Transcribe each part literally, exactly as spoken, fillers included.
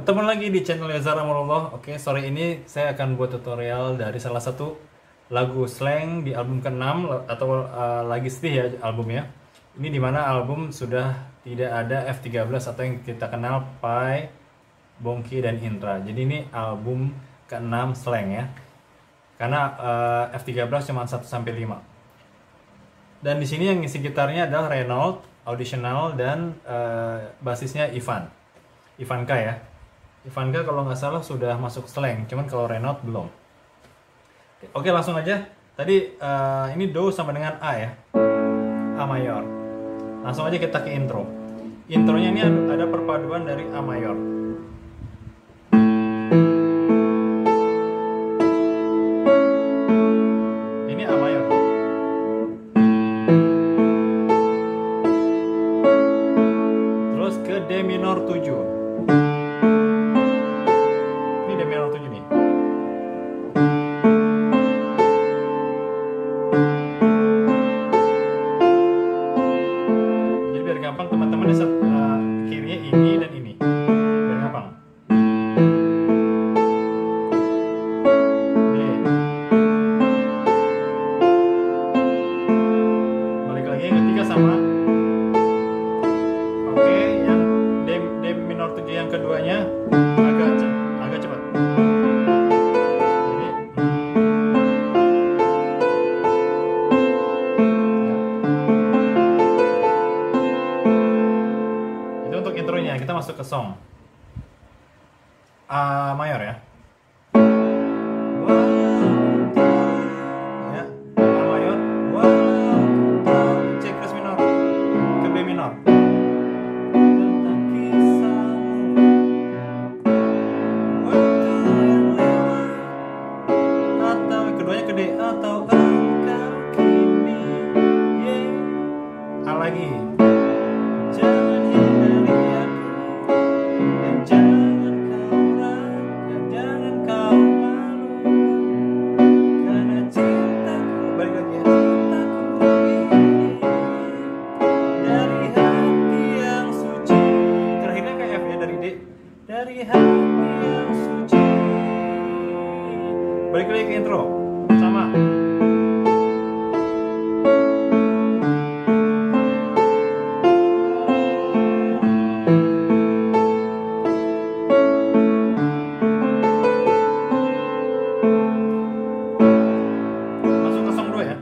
Ketemu lagi di channel Yazar Amarullah. Oke, sore ini saya akan buat tutorial dari salah satu lagu slang di album keenam atau uh, lagi sedih ya albumnya. Ini dimana album sudah tidak ada F tiga belas atau yang kita kenal Pai, Bongki dan Indra. Jadi ini album keenam slang ya. Karena uh, F tiga belas cuma satu sampai lima. Dan di sini yang ngisi gitarnya adalah Renault, Auditional dan uh, basisnya Ivan. Ivanka ya. Ivanka kalau nggak salah sudah masuk slang, cuman kalau Renault belum. Oke, langsung aja. Tadi uh, ini Do sama dengan A ya, A mayor. Langsung aja kita ke intro. Intronya ini ada perpaduan dari A mayor. Ini A mayor. Terus ke D minor tujuh. Gampang teman-teman, uh, kirinya ini dan ini biar gampang. D. Balik lagi yang ketiga sama. Oke, yang D, D minor tujuh yang keduanya agak agak cepat. Jadi intronya kita masuk ke song A mayor ya. Ya, A mayor, C keras minor ke B minor. Tentang kisahmu, waktu yang lewat, atau keduanya ke D atau engkau kini, yeah. A lagi. Dari hati yang suci. Balik lagi ke intro sama. Masuk ke song dua ya.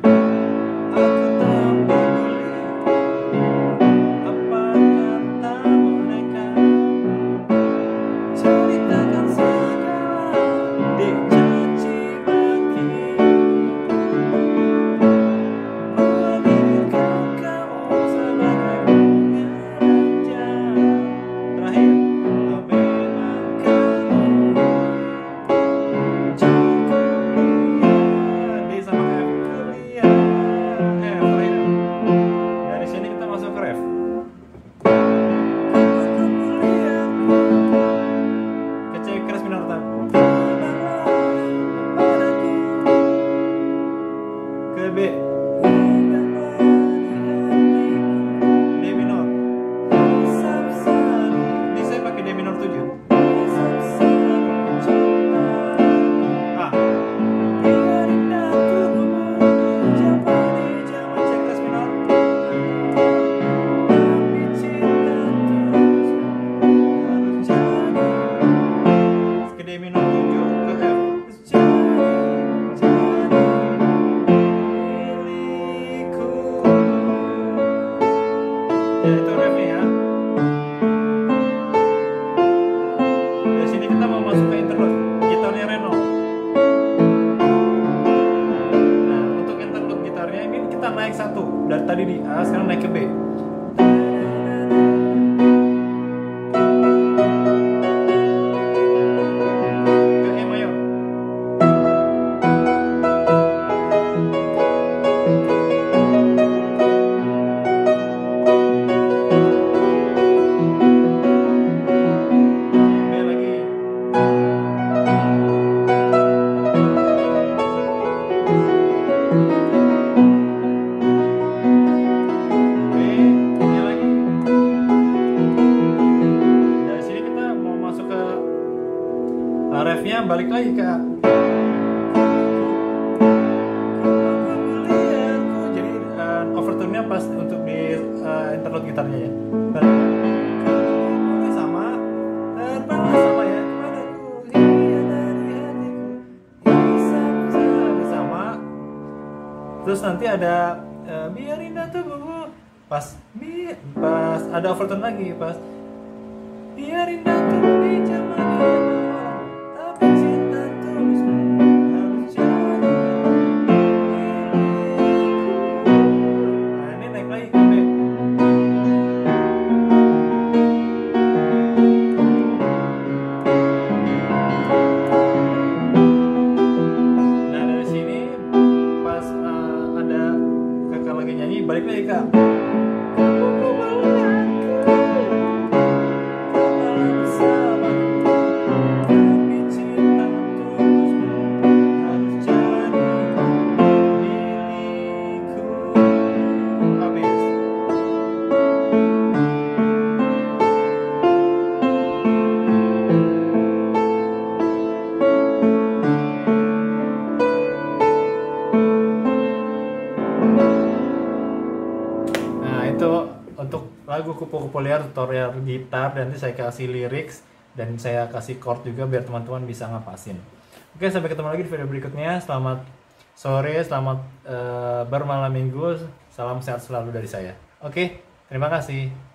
F-nya balik lagi kak. Jadi uh, overtone-nya pas untuk di uh, interlude gitarnya ya. Sama, terbang sama ya. Sama. Terus nanti ada uh, biar indah tubuhmu. Pas bi pas ada overtone lagi pas biar indah tubuh di zaman tapi cinta terus harus jadi milikku. Nah ini naik lagi ke B. Nah dari sini pas uh, ada kakak lagi nyanyi balik lagi kak. Untuk lagu Kupu-Kupu Liar tutorial gitar, dan nanti saya kasih lyrics dan saya kasih chord juga biar teman-teman bisa ngapasin. Oke, sampai ketemu lagi di video berikutnya. Selamat sore, selamat uh, bermalam minggu, salam sehat selalu dari saya. Oke, terima kasih.